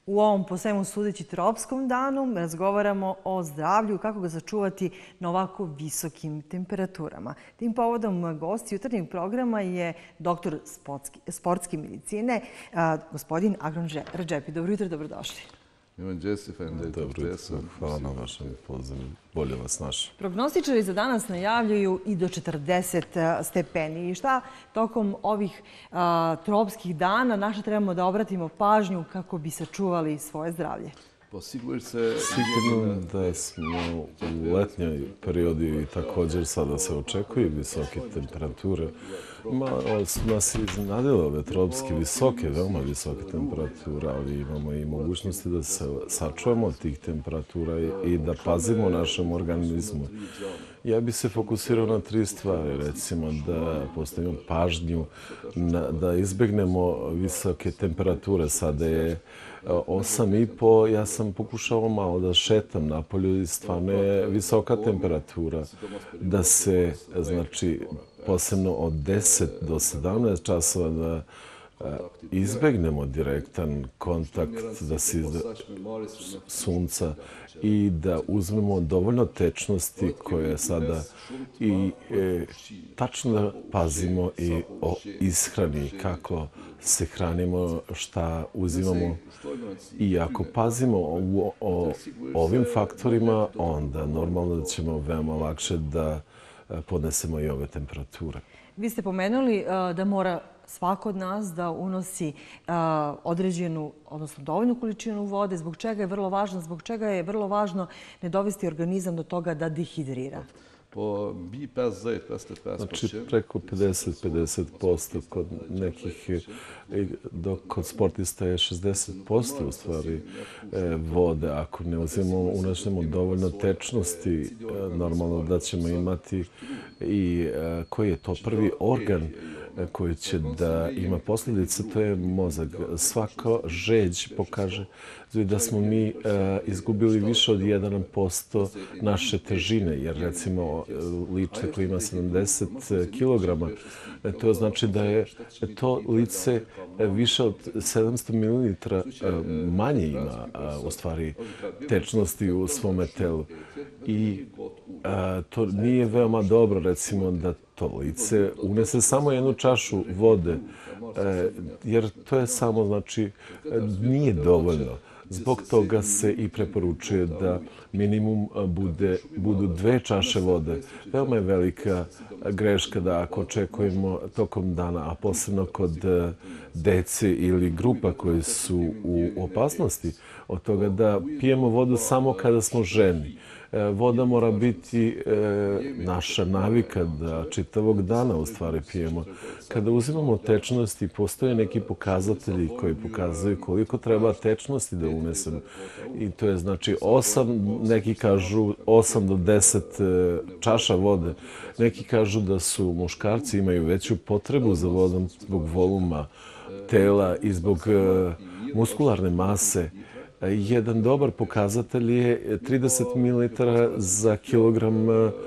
U ovom po svemu sudeći tropskom danu razgovaramo o zdravlju i kako ga sačuvati na ovako visokim temperaturama. Tim povodom gost jutarnjeg programa je doktor sportske medicine, gospodin Agron Redžepi. Dobro jutro, dobrodošli. Dobro jutro, hvala na vašem pozivu. Bolje vas našao. Prognostičari za danas najavljuju i do 40 stepeni. I šta tokom ovih tropskih dana naša trebamo da obratimo pažnju kako bi sačuvali svoje zdravlje? Sigurno da smo u letnjoj periodu i također sada se očekuju visoke temperature. Nas je iznenadilo ove tropske visoke, veoma visoke temperature, ali imamo i mogućnosti da se sačuvamo od tih temperatura i da pazimo našem organizmu. Ja bi se fokusirao na 3 stvari, recimo da postavimo pažnju, da izbegnemo visoke temperature. Sada je 8,5, ja sam pokušao malo da šetam napolju i stvarno je visoka temperatura. Da se, znači, posebno od 10 do 17 časova da izbegnemo direktan kontakt da se sunca i da uzmemo dovoljno tečnosti koje sada i tačno da pazimo i o ishrani, kako se hranimo, šta uzimamo. I ako pazimo o ovim faktorima, onda normalno da ćemo veoma lakše da podnesemo i ove temperature. Vi ste pomenuli da mora svako od nas da unosi određenu, odnosno dovoljnu količinu vode. Zbog čega je vrlo važno? Zbog čega je vrlo važno ne dovesti organizam do toga da dehidrira? Znači, preko 50% kod nekih, dok kod sportista je 60% u stvari vode. Ako ne unesemo dovoljno tečnosti, normalno da ćemo imati i koji je to prvi organ koji će da ima posljedice, to je mozak. Svaka žeđ pokaže da smo mi izgubili više od 1% naše težine, jer recimo lice koje ima 70 kilograma, to znači da je to lice više od 700 mililitra manje ima u stvari tečnosti u svome telu. I to nije veoma dobro, recimo, da to lice unese samo 1 čašu vode, jer to je samo, znači, nije dovoljno. Zbog toga se i preporučuje da minimum budu 2 čaše vode. Veoma je velika greška da ako očekujemo tokom dana, a posebno kod dece ili grupa koji su u opasnosti od toga da pijemo vodu samo kada smo ženi. Voda mora biti naša navika da čitavog dana u stvari pijemo. Kada uzimamo tečnosti, postoje neki pokazatelji koji pokazuju koliko treba tečnosti da unesemo. I to je znači 8, neki kažu 8 do 10 čaša vode. Neki kažu da su muškarci imaju veću potrebu za vodom zbog voluma tela i zbog muskularne mase. Jedan dobar pokazatelj je 30 ml za kilogram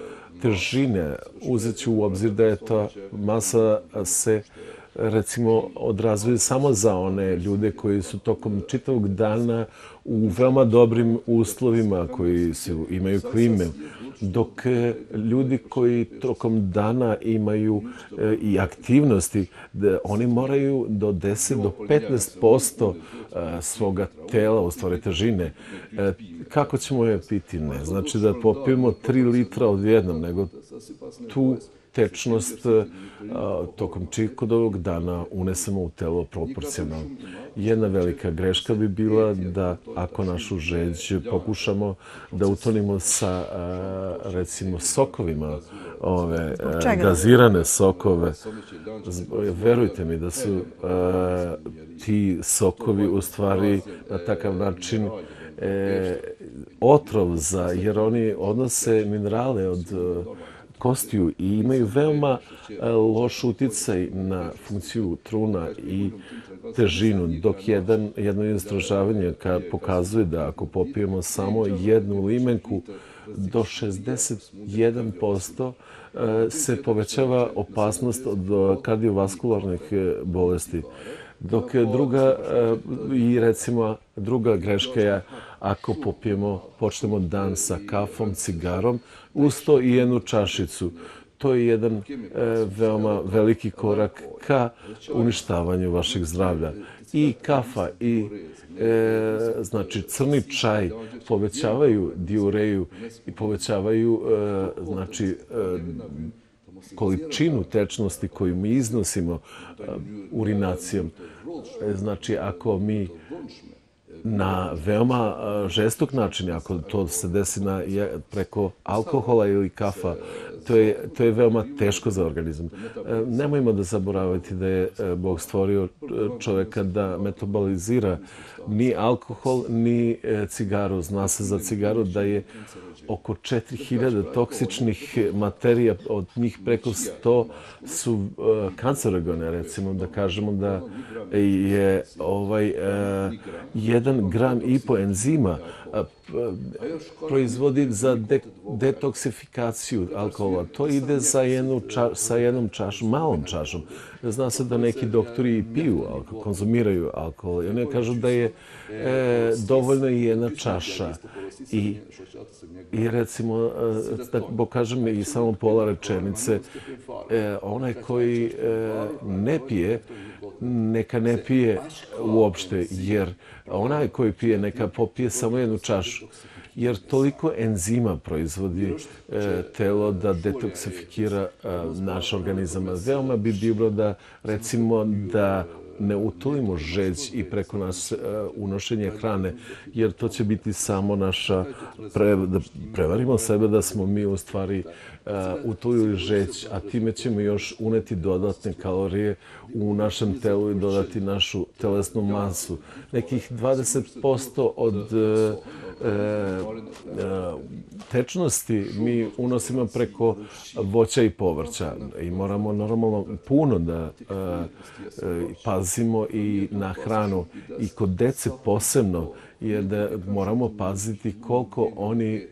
težine. Uzet ću u obzir da je ta masa se, recimo, odrazuje samo za one ljude koji su tokom čitavog dana u veoma dobrim uslovima, koji imaju klime, dok ljudi koji tokom dana imaju i aktivnosti, oni moraju do 10 do 15% svoga tela, u stvari težine. Kako ćemo je piti? Ne znači da popijemo 3 litra odjednom, nego tu tečnost tokom čitavog dana unesemo u telo proporcionalno. Jedna velika greška bi bila da ako našu žeđ pokušamo da utonimo sa, recimo, sokovima, gazirane sokove. Verujte mi da su ti sokovi u stvari na takav način otrov jer oni odnose minerale od kostiju i imaju veoma loš uticaj na funkciju truna i težinu, dok jedno istraživanje pokazuje da ako popijemo samo 1 limenku, do 61% se povećava opasnost od kardiovaskularnih bolesti. Dok recimo druga greška je ako počnemo dan sa kafom, cigarom, uz to i jednu čašicu. To je jedan veoma veliki korak ka uništavanju vašeg zdravlja. I kafa i znači crni čaj povećavaju diureju i povećavaju znači količinu tečnosti koju mi iznosimo urinacijom. Znači, ako mi na veoma žestok način, ako to se desi preko alkohola ili kafa, to je veoma teško za organizam. Nemojmo da zaboraviti da je Bog stvorio čoveka da metabolizira ni alkohol, ni cigaru. Zna se za cigaru da je oko 4000 toksičnih materija, od njih preko 100 su kancerogene. Recimo da kažemo da je 1,5 gram enzima proizvodi za detoksifikaciju alkohola. To ide sa jednom čašom, malom čašom. Zna se da neki doktori piju alkohol, konzumiraju alkohol. I oni kažu da je dovoljna i jedna čaša. I recimo, da pokažem i samo pola rečenice, onaj koji ne pije, neka ne pije uopšte, jer onaj koji pije neka popije samo jednu čašu. Jer toliko enzima proizvodi telo da detoksifikira naš organizam. Veoma bi bilo da, recimo, da ne utolimo žeđ i preko nas unošenje hrane, jer to će biti samo naša, da prevarimo sebe da smo mi u stvari utolili žeđ, a time ćemo još uneti dodatne kalorije u našem telu i dodati našu telesnu masu. Nekih 20% od tečnosti mi unosimo preko voća i povrća i moramo normalno puno da pazimo i na hranu. I kod dece posebno je da moramo paziti koliko oni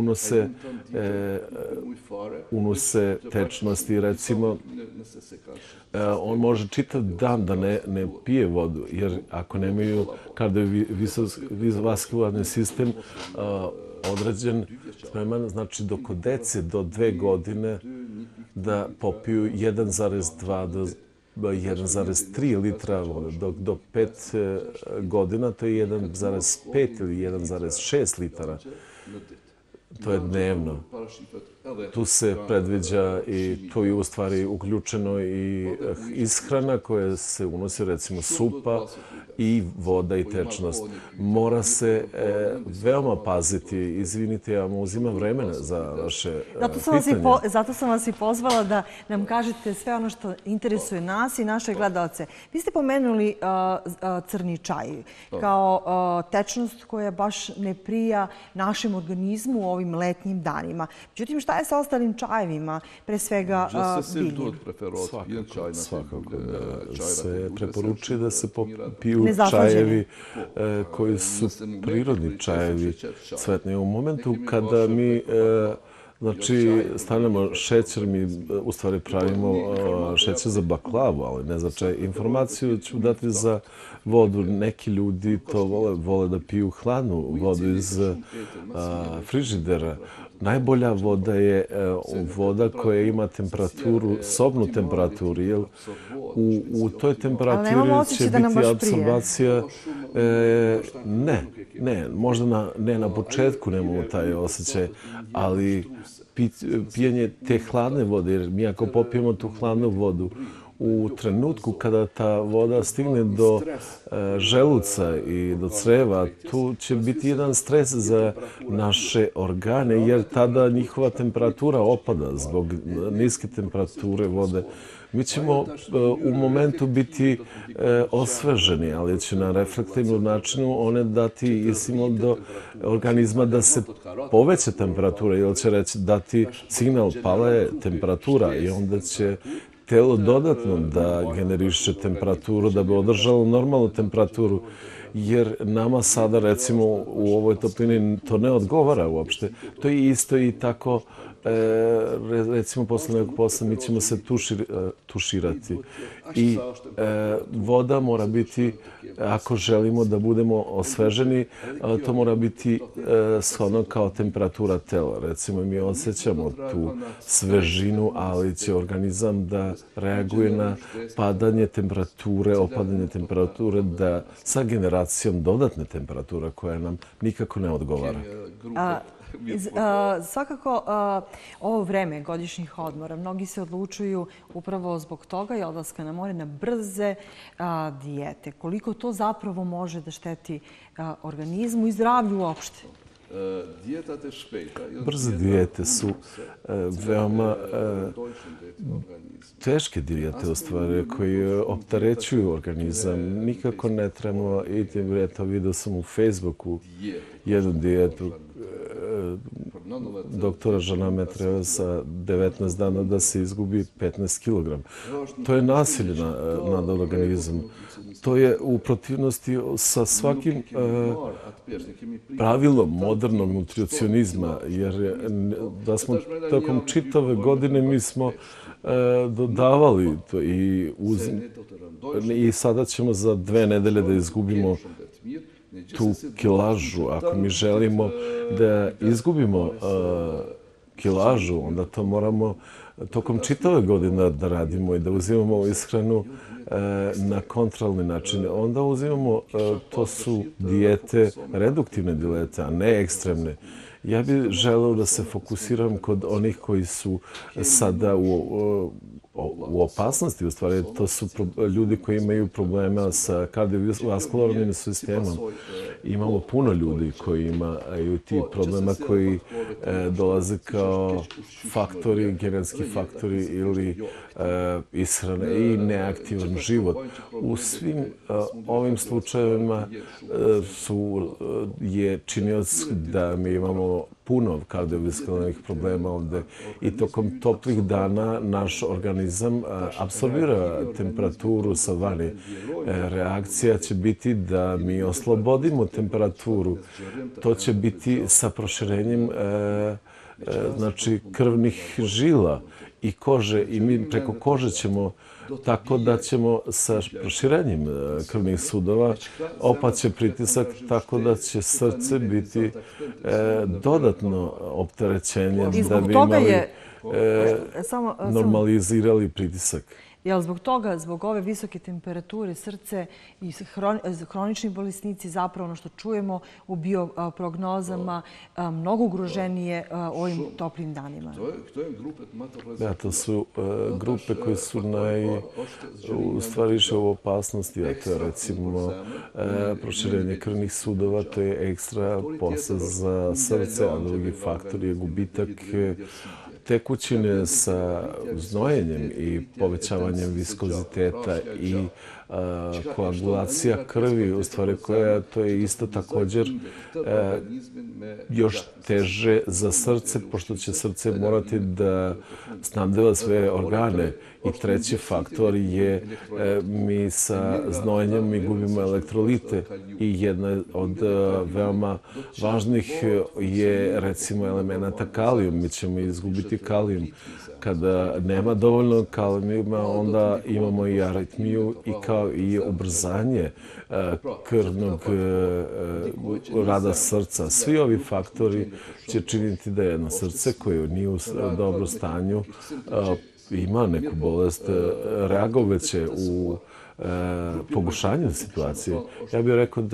unose tečnosti. Recimo, on može čitav dan da ne pije vodu, jer ako nemaju kardiovaskularni sistem određen spreman, znači do kod dece do 2 godine da popiju 1,2 do 1,3 litra vode, dok do 5 godina to je 1,5 ili 1,6 litara. To je dnevno. Tu se predviđa i tu je u stvari uključeno i ishrana koja se unosi, recimo supa i voda i tečnost. Mora se veoma paziti. Izvinite, ja vam uzimam vremena za vaše pitanje. Zato sam vas i pozvala da nam kažete sve ono što interesuje nas i naše gledalce. Vi ste pomenuli crni čaj kao tečnost koja baš ne prija našem organizmu u ovim letnjim danima. Međutim, šta je sa ostalim čajevima, pre svega biljnim? Svakako da se preporučuje da se piju čajevi koji su prirodni čajevi cvetni. U momentu kada mi znači, stavljamo šećer, mi u stvari pravimo šećer za baklavu, ali ne za čaj. Informaciju ću dati za vodu. Neki ljudi to vole da piju hladnu vodu iz frižidera. Najbolja voda je voda koja ima temperaturu, sobnu temperaturu, jer u toj temperaturi će biti apsorbacija. Ne, možda ne na početku nemamo taj osjećaj, ali pijenje te hladne vode, jer mi ako popijemo tu hladnu vodu, u trenutku kada ta voda stigne do želuca i do creva, tu će biti jedan stres za naše organe, jer tada njihova temperatura opada zbog niske temperature vode. Mi ćemo u momentu biti osveženi, ali će na reflektivnom načinu one dati i signal do organizma da se poveća temperatura, ili će reći dati signal pala je temperatura i onda će telo dodatno da generiše temperaturu da bi održalo normalnu temperaturu. jer nama sada, recimo, u ovoj toplini to ne odgovara uopšte. To je isto i tako, recimo, posle nekog posla mi ćemo se tuširati. I voda mora biti, ako želimo da budemo osveženi, to mora biti shodno kao temperatura tela. Recimo, mi osjećamo tu svežinu, ali će organizam da reaguje na padanje temperature, opadanje temperature, da sa generacijom dodatne temperatura koja nam nikako ne odgovara. Svakako, ovo vreme godišnjih odmora, mnogi se odlučuju upravo zbog toga i odlaska na more na brze dijete. Koliko to zapravo može da šteti organizmu i zdravlju uopšte? Brze dijete su veoma teške dijete, u stvari, koje opterećuju organizam. Nikako ne trebamo, eto, vidio sam u Facebooku jednu dijetu doktora Žana treba sa 19 dana da se izgubi 15 kg. To je nasilje nad organizmom. To je u protivnosti sa svakim pravilom modernog nutricionizma, jer da smo tokom čitave godine mi smo dodavali to i sada ćemo za 2 nedelje da izgubimo tu kilažu. Ako mi želimo da izgubimo kilažu, onda to moramo tokom čitave godine da radimo i da uzimamo ishranu na kontrolni način. Onda uzimamo, to su dijete, reduktivne dijete, a ne ekstremne. Ja bih želeo da se fokusiram kod onih koji su sada u opasnosti, u stvari. To su ljudi koji imaju problema sa kardiovaskularnim sistemom. Imamo puno ljudi koji imaju ti problema koji dolaze kao faktori, genetski faktori ili ishrane i neaktivan život. U svim ovim slučajevima je činioc da mi imamo puno kardiovaskularnih problema ovde i tokom toplih dana naš organizam apsorbira temperaturu sa vani. Reakcija će biti da mi oslobodimo temperaturu. To će biti sa proširenjem znači krvnih žila i kože i mi preko kože ćemo tako da ćemo sa proširenjem krvnih sudova opaće pritisak tako da će srce biti dodatno opterećenje da bi imali normalizirali pritisak. Jel zbog toga, zbog ove visoke temperature, srce i hronični bolesnici, zapravo ono što čujemo u bioprognozama, mnogo ugroženije ovim toplim danima? Da, to su grupe koje su u stvari više u opasnosti, a to je recimo proširenje krvnih sudova, to je ekstra posle za srce, a drugi faktor je gubitak tekućine sa znojenjem i povećavanjem viskoziteta i koagulacija krvi, u stvari koja to je isto također još teže za srce, pošto će srce morati da snabdeva sve organe. I treći faktor je mi sa znojenjem mi gubimo elektrolite i jedna od veoma važnih je recimo elemenata kalijum. Mi ćemo izgubiti kalijum. Kada nema dovoljno kalijuma, onda imamo i aritmiju i kao i ubrzanje krvnog rada srca. Svi ovi faktori će činiti da jedno srce koje nije u dobrom stanju ima neku bolest, reagovaće u pogoršanju situacije. Ja bih rekao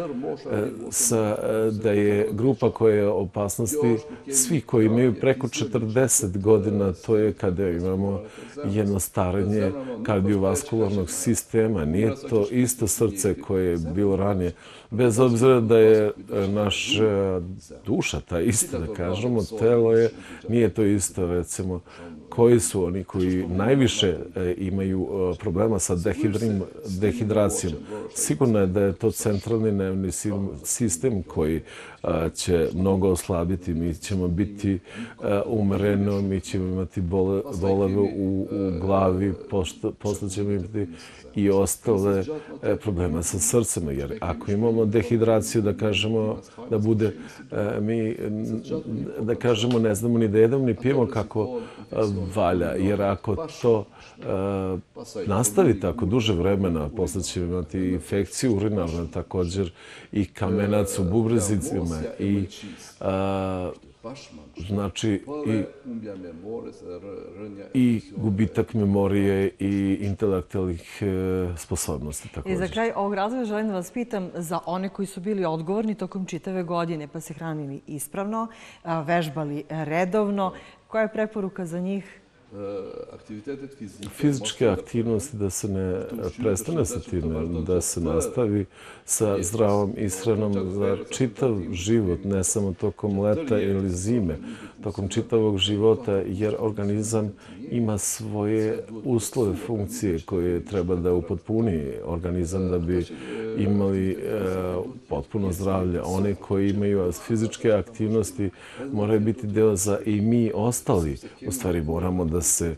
da je grupa koja je u opasnosti svi koji imaju preko 40 godina, to je kada imamo jedno starenje kardiovaskularnog sistema. Nije to isto srce koje je bilo ranije. Bez obzira da je naša duša ta ista, da kažemo, telo nije to isto, recimo, koji su oni koji najviše imaju problema sa dehidrim tom dehidracijom. Sigurno je da je to centralni nervni sistem koji će mnogo oslabiti. Mi ćemo biti umereno, mi ćemo imati bolove u glavi, posle ćemo imati i ostale probleme sa srcem. Jer ako imamo dehidraciju, da kažemo da bude, mi da kažemo ne znamo ni da jedemo ni pijemo kako valja. Jer ako to nastavi tako duže vremena, posle ćemo imati infekciju urinarne također i kamenac u bubrezicima i znači i gubitak memorije i intelektualnih sposobnosti također. I za kraj ovog razloga želim da vas pitam za one koji su bili odgovorni tokom čitave godine pa se hranili ispravno, vežbali redovno. Koja je preporuka za njih? Fizičke aktivnosti, da se ne prestane sa time, da se nastavi sa zdravom ishranom za čitav život, ne samo tokom leta ili zime, tokom čitavog života, jer organizam ima svoje uslove, funkcije koje treba da upotpuni organizam da bi imali potpuno zdravlje. Oni koji imaju fizičke aktivnosti moraju biti deo za i mi ostali. U stvari moramo da se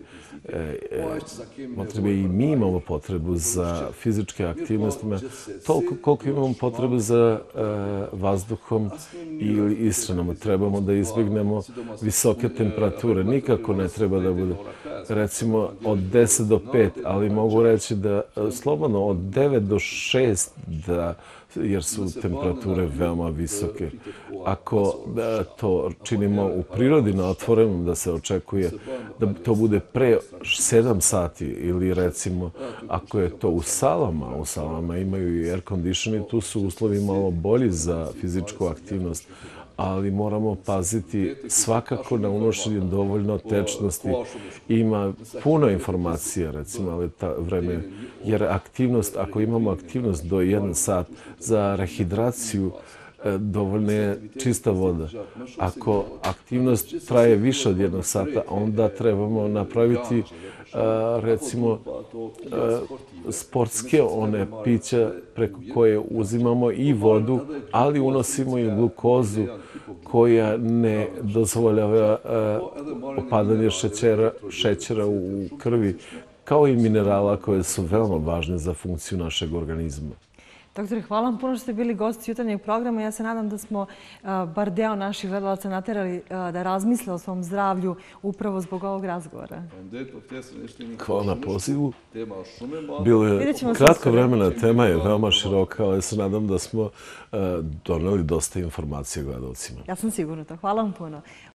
potrebe i mi imamo potrebu za fizičke aktivnostima, toliko koliko imamo potrebu za vazduhom ili ishranom. Trebamo da izbjegnemo visoke temperature. Nikako ne treba da bude, recimo, od 10 do 5, ali mogu reći da slobodno od 9 do 6, jer su temperature veoma visoke. Ako to činimo u prirodi na otvorenom, da se očekuje da to bude pre 7 sati ili recimo ako je to u salama imaju i air conditioning, tu su uslovi malo bolji za fizičku aktivnost, ali moramo paziti svakako na unošenje dovoljno tečnosti. Ima puno informacija, recimo, ali ta vreme, jer aktivnost, ako imamo aktivnost do 1 sat za rehidraciju, dovoljna je čista voda. Ako aktivnost traje više od 1 sata, onda trebamo napraviti, recimo, sportske one pića preko koje uzimamo i vodu, ali unosimo i glukozu koja ne dozvoljava opadanje šećera u krvi, kao i minerala koje su veoma važne za funkciju našeg organizma. Doktore, hvala vam puno što ste bili gosti jutarnjeg programa. Ja se nadam da smo bar deo naših gledalaca naterali da razmisle o svom zdravlju upravo zbog ovog razgovora. Hvala na pozivu. Bilo je kratko vremena, tema je veoma široka, ali se nadam da smo doneli dosta informacija gledalcima. Ja sam sigurna to. Hvala vam puno.